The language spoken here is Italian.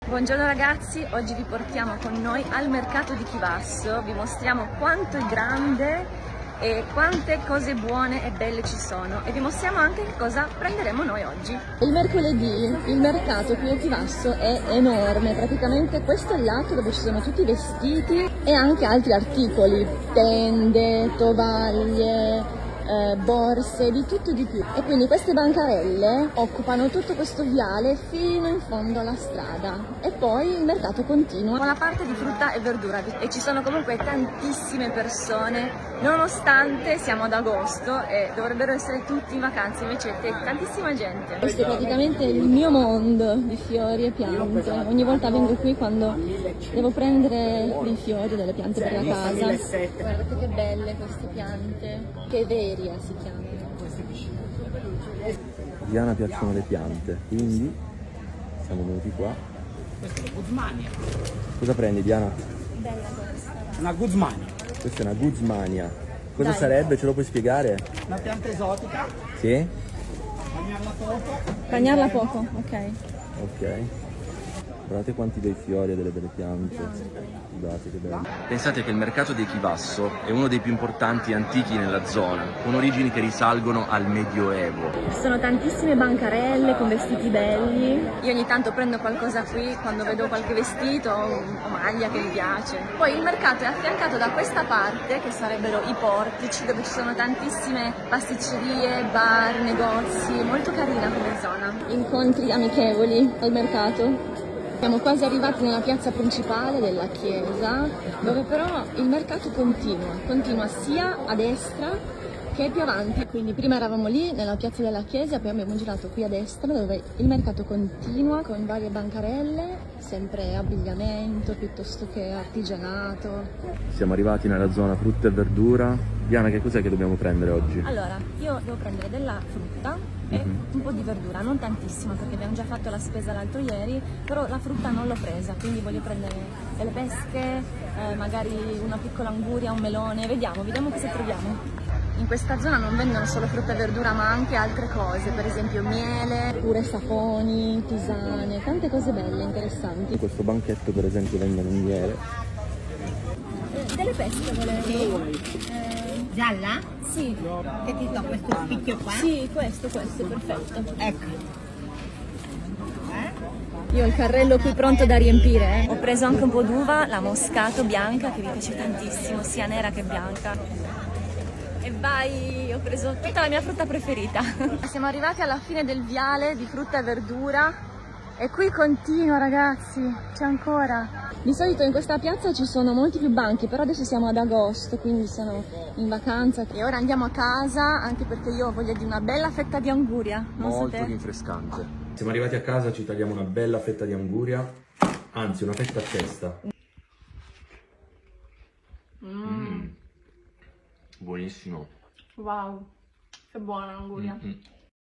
Buongiorno ragazzi, oggi vi portiamo con noi al mercato di Chivasso, vi mostriamo quanto è grande e quante cose buone e belle ci sono e vi mostriamo anche che cosa prenderemo noi oggi. Il mercoledì il mercato qui a Chivasso è enorme, praticamente questo è il lato dove ci sono tutti i vestiti e anche altri articoli, tende, tovaglie, borse, di tutto e di più. E quindi queste bancarelle occupano tutto questo viale fino in fondo alla strada e poi il mercato continua con la parte di frutta e verdura e ci sono comunque tantissime persone nonostante siamo ad agosto e dovrebbero essere tutti in vacanza, invece c'è tantissima gente. Questo è praticamente il mio mondo di fiori e piante. Ogni volta vengo qui quando devo prendere dei fiori, delle piante per la casa. Guardate che belle queste piante, che veri si chiama. A Diana piacciono le piante, quindi siamo venuti qua. Questa è una Guzmania. Cosa prendi, Diana? Bella questa. Una Guzmania. Questa è una Guzmania. Cosa Dai. sarebbe? Ce lo puoi spiegare? Una pianta esotica. Sì? Bagnarla poco. Bagnarla poco, ok. Ok. Guardate quanti bei fiori e delle belle piante. Guardate che bello. Pensate che il mercato di Chivasso è uno dei più importanti e antichi nella zona, con origini che risalgono al Medioevo. Ci sono tantissime bancarelle con vestiti belli. Io ogni tanto prendo qualcosa qui quando vedo qualche vestito o maglia che mi piace. Poi il mercato è affiancato da questa parte, che sarebbero i portici, dove ci sono tantissime pasticcerie, bar, negozi. Molto carina come zona. Incontri amichevoli al mercato. Siamo quasi arrivati nella piazza principale della chiesa, dove però il mercato continua sia a destra che più avanti. Quindi prima eravamo lì nella piazza della chiesa, poi abbiamo girato qui a destra dove il mercato continua con varie bancarelle, sempre abbigliamento piuttosto che artigianato. Siamo arrivati nella zona frutta e verdura. Diana, che cos'è che dobbiamo prendere oggi? Allora, io devo prendere della frutta e un po' di verdura, non tantissima perché abbiamo già fatto la spesa l'altro ieri, però la frutta non l'ho presa, quindi voglio prendere delle pesche, magari una piccola anguria, un melone, vediamo cosa troviamo. In questa zona non vendono solo frutta e verdura ma anche altre cose, per esempio miele, pure saponi, tisane, tante cose belle, interessanti. In questo banchetto per esempio vendono un miele. Delle pesche volevo. Gialla? Sì. Che ti do questo spicchio qua? Sì, questo, perfetto. Ecco. Io ho il carrello qui pronto da riempire. Ho preso anche un po' d'uva, la moscato bianca che mi piace tantissimo, sia nera che bianca. E vai, ho preso tutta la mia frutta preferita. Siamo arrivati alla fine del viale di frutta e verdura e qui continua ragazzi, c'è ancora. Di solito in questa piazza ci sono molti più banchi, però adesso siamo ad agosto, quindi sono in vacanza. E ora andiamo a casa, anche perché io ho voglia di una bella fetta di anguria. Non so Molto te. rinfrescante. Siamo arrivati a casa, ci tagliamo una bella fetta di anguria, anzi una fetta a testa. Buonissimo. Wow, che buona l'anguria.